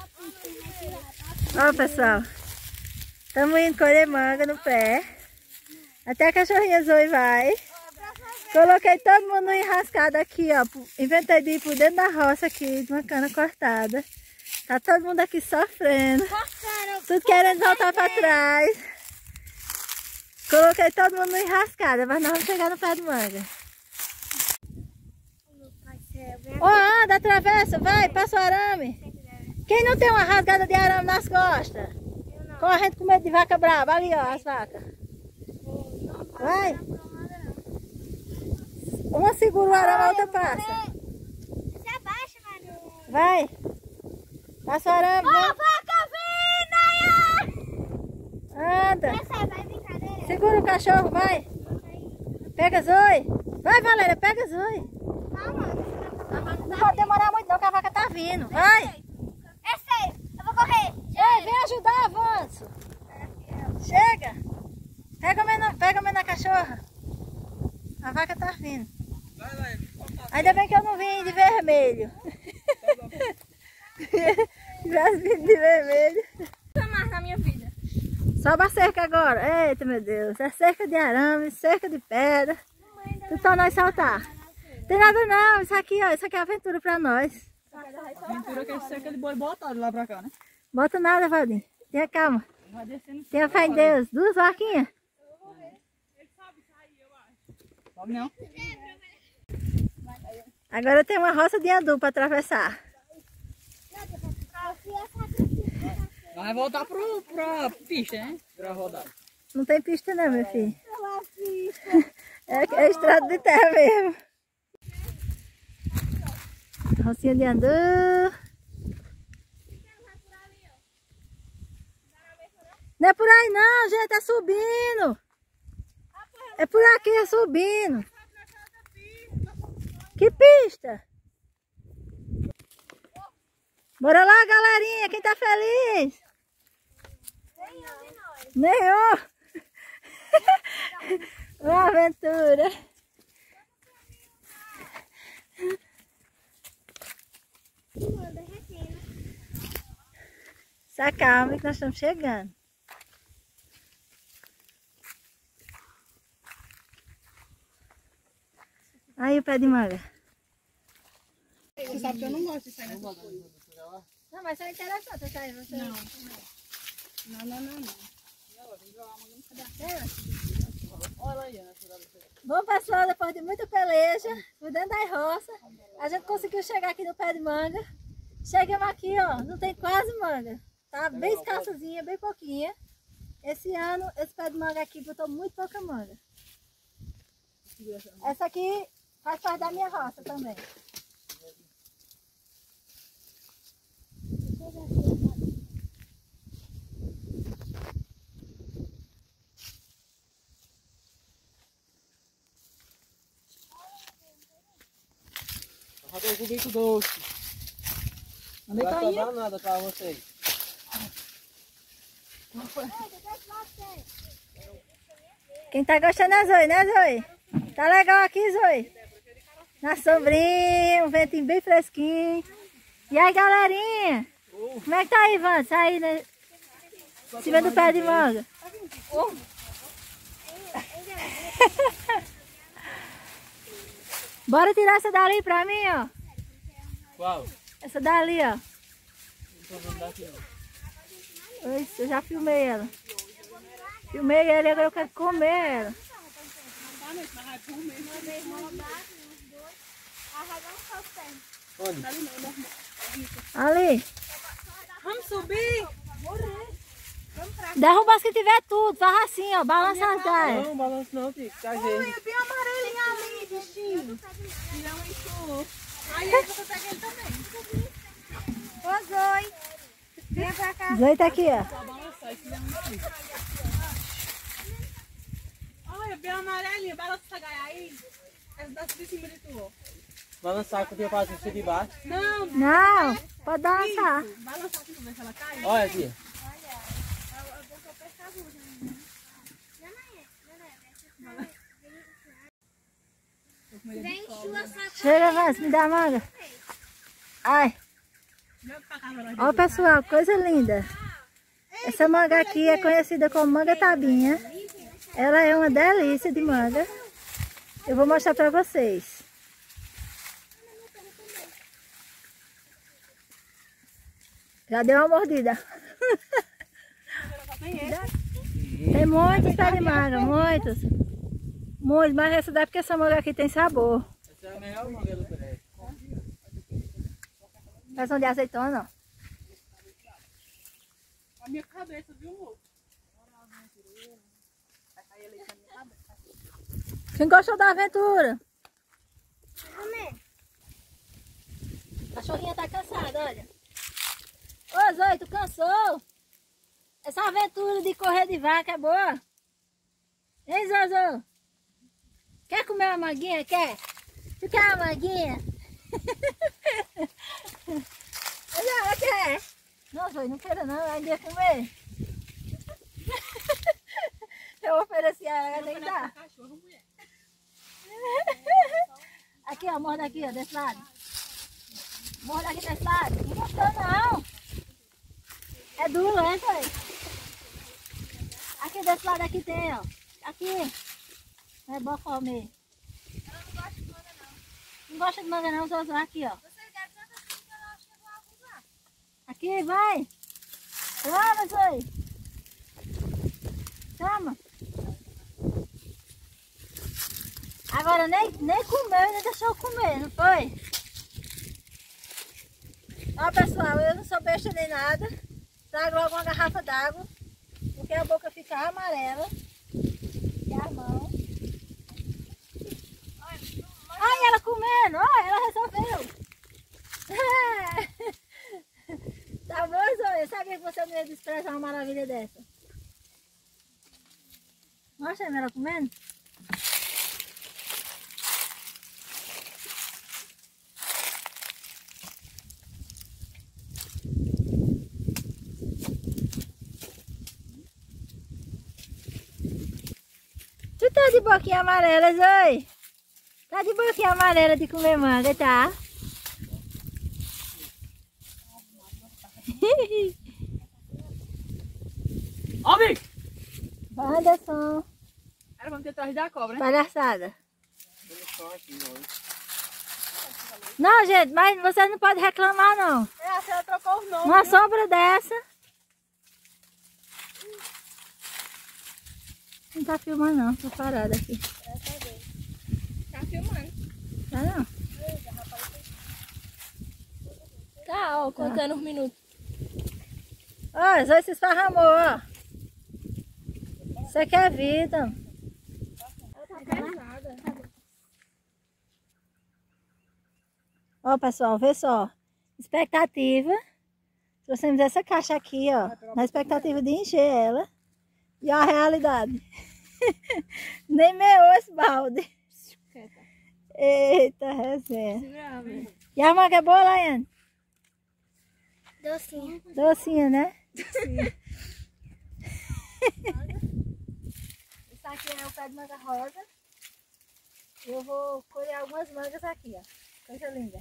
Ó, pessoal. Estamos indo colher manga no pé. Até a cachorrinha Zoe vai. Coloquei todo mundo enrascado aqui, ó. Inventei de ir por dentro da roça aqui, de uma cana cortada. Tá todo mundo aqui sofrendo. Tudo querendo voltar pra trás. Coloquei todo mundo enrascada, mas nós vamos chegar no pé de manga. Ó, anda, atravessa, vai, passa o arame. Quem não tem uma rasgada de arame nas costas? Correndo com medo de vaca brava. Ali, ó, as vacas. Vai. Uma segura o arame, a outra passa. Você abaixa, Manu. Vai. Passa o arame. Ó, vaca vindo! Anda. Essa vai brincadeira. Segura o cachorro, vai. Pega Zoe. Vai, Valéria, pega Zoe. Calma. Não pode demorar muito não, que a vaca tá vindo. Vai. Essa aí, eu vou correr. Ei, vem ajudar, Avanço. Chega. Pega na cachorra. A vaca tá vindo. Ainda bem que eu não vim de vermelho. Já vim de vermelho. Mais na minha vida. Sobe a cerca agora. Eita, meu Deus. É cerca de arame, cerca de pedra. Tudo pra nós saltar. Tem nada não. Isso aqui, ó. Isso aqui é aventura pra nós. Aventura que é cerca de boi botado lá pra cá, né? Bota nada, Valdir. Tenha calma. Vai descendo. Tenha fé em Deus. 2 vaquinhas. Sobe não. Agora tem uma roça de andu para atravessar. Vai voltar pra pista, né? Pra rodar. Não tem pista não, meu filho. É estrada de terra mesmo. Rocinha de andu. Não é por aí não, gente. É subindo. É por aqui, é subindo. Que pista? Bora lá, galerinha. Quem tá feliz? Nenhum. Uma aventura. Se acalme que nós estamos chegando. Aí o pé de manga. Você sabe que eu não gosto de sair nessa coisa. Não, mas é interessante essa aí. Você... Não. Olha aí, né? Bom, pessoal, depois de muita peleja, por dentro da roça, a gente conseguiu chegar aqui no pé de manga. Chegamos aqui, ó, não tem quase manga. Tá bem escassazinha, bem pouquinha. Esse ano, esse pé de manga aqui botou muito pouca manga. Essa aqui faz parte da minha roça também. Cadê o cubico doce? Onde Não tá vai indo? sobrar nada pra vocês. Quem tá gostando é a Zoe, né, Zoe? Tá legal aqui, Zoe? Na sombrinha, um ventinho bem fresquinho. E aí, galerinha? Como é que tá aí, Vans? Aí, né? Em cima do pé de manga. Bora tirar essa dali pra mim, ó. Qual? Essa dali, ó. Não tô vendo daqui não. Oi, eu já filmei ela. Filmei ela e agora eu quero comer ela. Onde? Ali. Vamos subir? Derruba as que tiver tudo. Faz assim, ó. Balança as galhas. Não, balanço não, Tico. Tá gente. Olha, tem amarelinho ali, bichinho. Tirão isso. Aí você pega ele também. Ô, Zoe. Vem pra cá. Zoe tá aqui, ó. Só balançar esse tirão isso. Olha, bem amarelinho. Balança essa gaia aí. Essa dá de cima de tu. Balançar que eu tinha fazer isso de baixo. Não, Não, pode balançar. balançar aqui pra ver se ela cai. Olha aqui. Vem sua sacola. Chega, Vans, me dá a manga. Ai. Ó, pessoal, coisa linda. Essa manga aqui é conhecida como manga tabinha. Ela é uma delícia de manga. Eu vou mostrar pra vocês. Já deu uma mordida. Tem muitos pés de manga, muitos. Muitos, mas essa daí é porque essa manga aqui tem sabor. Essa é a melhor manga do prédio. Peçam de azeitona, ó. A minha cabeça, viu, moço? Quem gostou da aventura? A cachorrinha tá cansada, olha. Ô Zoe, tu cansou? Essa aventura de correr de vaca é boa? Hein, Zozô? Quer comer uma manguinha? Quer? Tu quer uma manguinha? Olha, ela quer. Não, Zoe, não quero não, ainda ia comer. Eu ofereci a ela, nem dá. Aqui, ó, morda aqui, ó, desse lado. Morda aqui desse lado. Não gostou, não. É duro, né, Zoe? Aqui desse lado aqui tem, ó. Aqui. É bom comer. Ela não gosta de manga, não. Não gosta de manga, não, Zozô. Aqui, ó. Você quer tanta assim que ela chegou a abusar. Aqui, vai. Toma, Zoe. Toma. Agora nem comeu, nem deixou eu comer, não foi? Ó, pessoal, eu não sou besta nem nada. Trago logo uma garrafa d'água, porque a boca fica amarela. E a mão. Ai, ela comendo, ó, ela resolveu. Tá bom, Zoe? Eu sabia que você não ia desprezar uma maravilha dessa. Mostra ela comendo. Tu tá de boquinha amarela, Zoe? Tá de boquinha amarela de comer manga, tá? Ó, bicho! Anderson, Era pra me ter atrás da cobra, né? palhaçada. Não, gente, mas você não pode reclamar, não. É, a senhora trocou os nomes. Uma sombra dessa. Não tá filmando, não. Tô parada aqui. Tá filmando. Tá, não? Tá, ó, contando os minutos. Ó, Zoe se esparramou, ó. Isso aqui é vida. Tá pesada. Ó, pessoal, vê só. Expectativa. Trouxemos essa caixa aqui, ó. Na expectativa de encher ela. E a realidade. Nem meou esse balde. Eita, resenha. E a manga é boa, Laiane? Docinho. Docinha, né? Isso aqui é o pé de manga rosa. Eu vou colher algumas mangas aqui, ó. Coisa linda.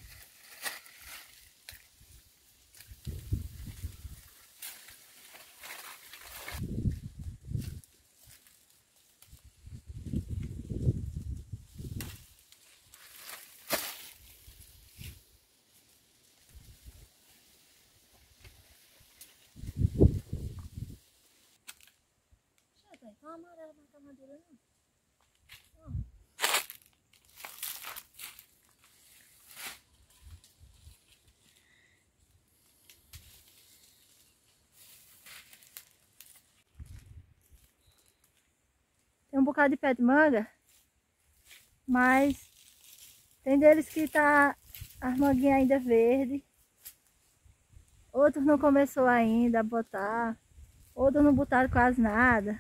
Não é amarela, não tá madura, não. Tem um bocado de pé de manga, mas tem deles que tá as manguinhas ainda verde. Outros não começou ainda a botar, outros não botaram quase nada.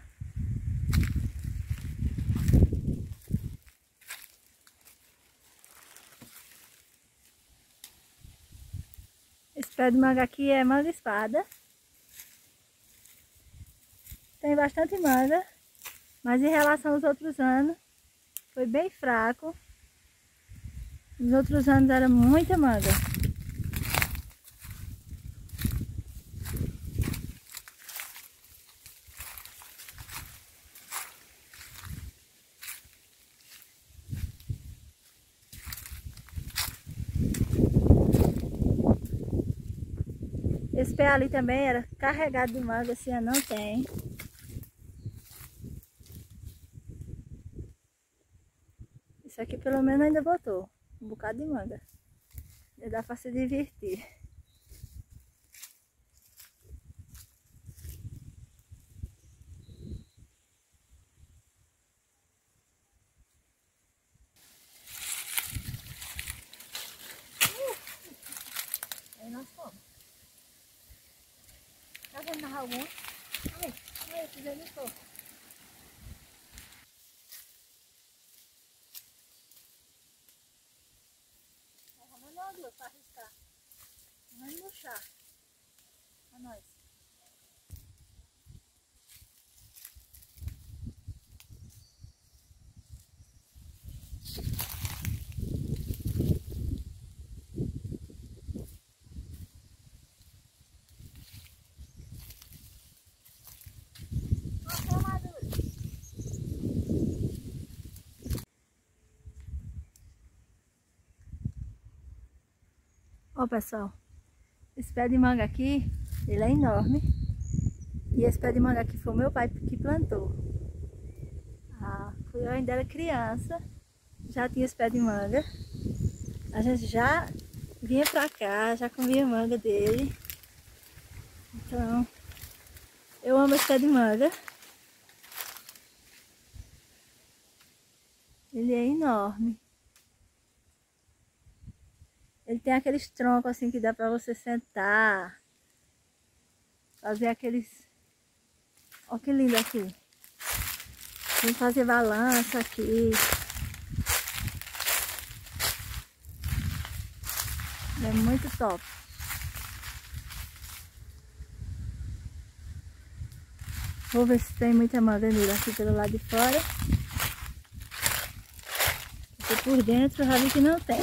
Esse pé de manga aqui é manga espada. Tem bastante manga, mas em relação aos outros anos, foi bem fraco. Nos outros anos era muita manga. Esse pé ali também era carregado de manga, esse ano não tem. Isso aqui pelo menos ainda botou um bocado de manga. Já dá para se divertir. Aí nós fomos. Tá vendo na algum? Ai, pisei no topo. Vamos nós duas para arriscar. Vamos murchar. A nós. Ó, pessoal, esse pé de manga aqui, ele é enorme. E esse pé de manga aqui foi o meu pai que plantou. Eu ainda era criança, já tinha esse pé de manga. A gente já vinha pra cá, já comia manga dele. Então, eu amo esse pé de manga. Ele é enorme. Ele tem aqueles troncos assim que dá pra você sentar. Fazer aqueles... Olha que lindo aqui. Tem que fazer balança aqui. É muito top. Vou ver se tem muita manga nele aqui pelo lado de fora. Porque por dentro eu já vi que não tem.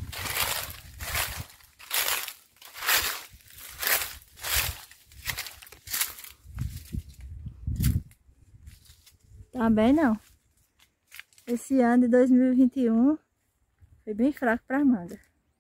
Também não. Esse ano de 2021 foi bem fraco para manga.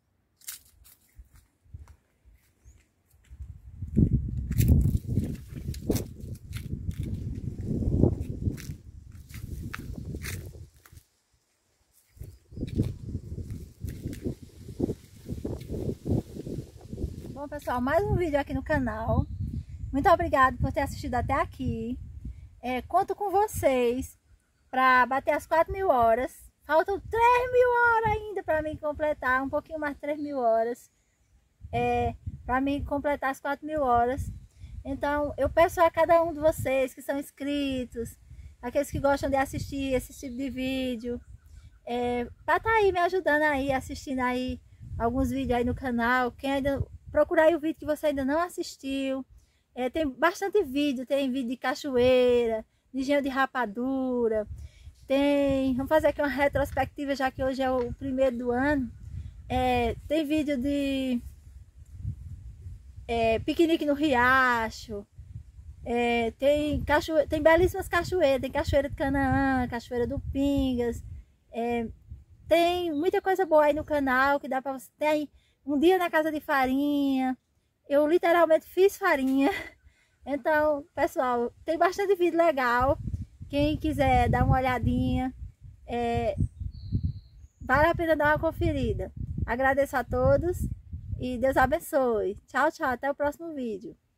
Bom, pessoal, mais um vídeo aqui no canal. Muito obrigada por ter assistido até aqui. Conto com vocês para bater as 4.000 horas. Faltam 3.000 horas ainda para mim completar, um pouquinho mais de 3.000 horas. Para mim completar as 4.000 horas. Então eu peço a cada um de vocês que são inscritos, aqueles que gostam de assistir esse tipo de vídeo, para estar aí me ajudando aí, assistindo aí alguns vídeos aí no canal. Quem ainda procurar aí o vídeo que você ainda não assistiu, tem bastante vídeo, tem vídeo de cachoeira, de engenho de rapadura, vamos fazer aqui uma retrospectiva, já que hoje é o primeiro do ano. Tem vídeo de piquenique no riacho, tem belíssimas cachoeiras, tem cachoeira de Canaã, cachoeira do Pingas, tem muita coisa boa aí no canal que dá para você. Tem um dia na casa de farinha, eu literalmente fiz farinha. Então, pessoal, tem bastante vídeo legal. Quem quiser dar uma olhadinha, vale a pena dar uma conferida. Agradeço a todos e Deus abençoe. Tchau, tchau. Até o próximo vídeo.